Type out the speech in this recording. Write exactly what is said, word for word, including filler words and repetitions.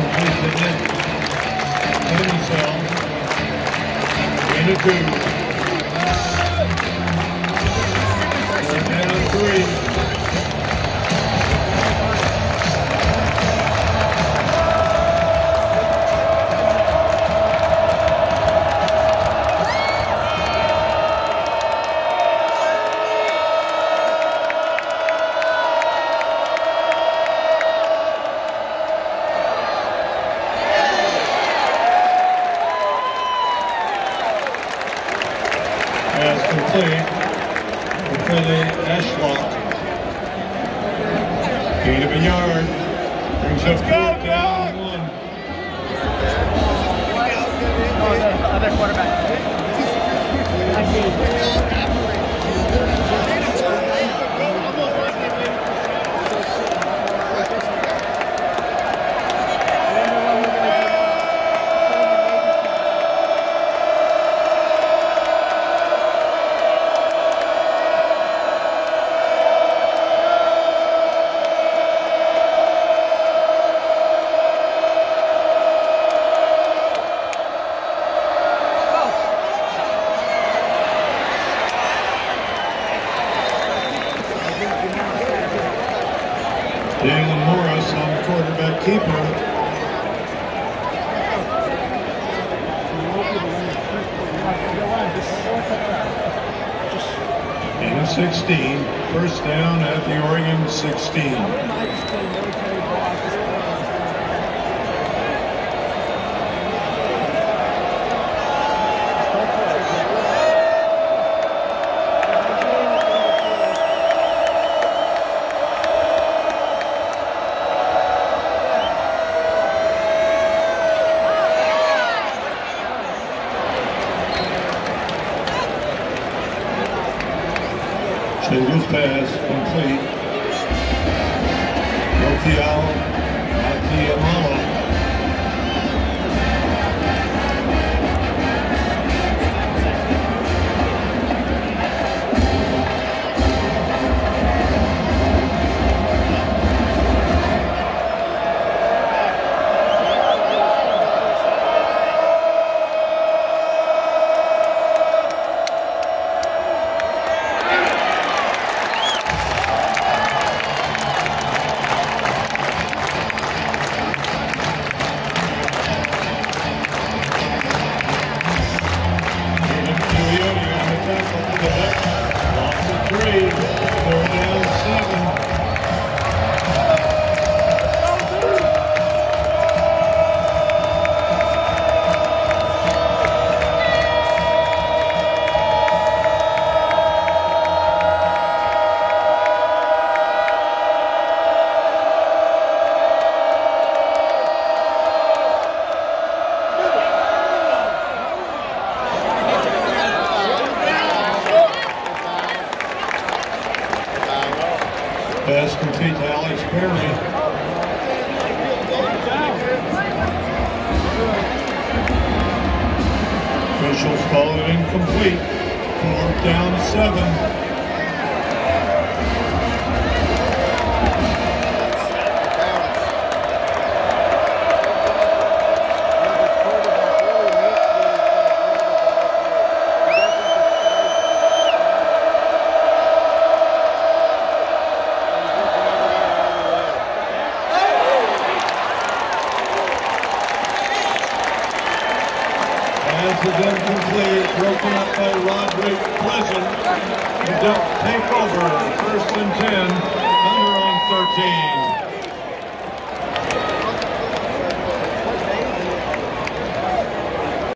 completes the net. Cell. In a two. We're down three. Pass complete for Philly Ashlock. Gain of a yard. Brings up fourth down one. Oh, the other quarterback. I see. Dalen Morris on the quarterback keeper. In a sixteen, first down at the Oregon sixteen. Singles pass complete. Rafael Atiamalo. Pass complete to Alex Perry. Officials call it incomplete. Fourth down seven. Pass is incomplete, broken up by Roderick Pleasant. He don't take over first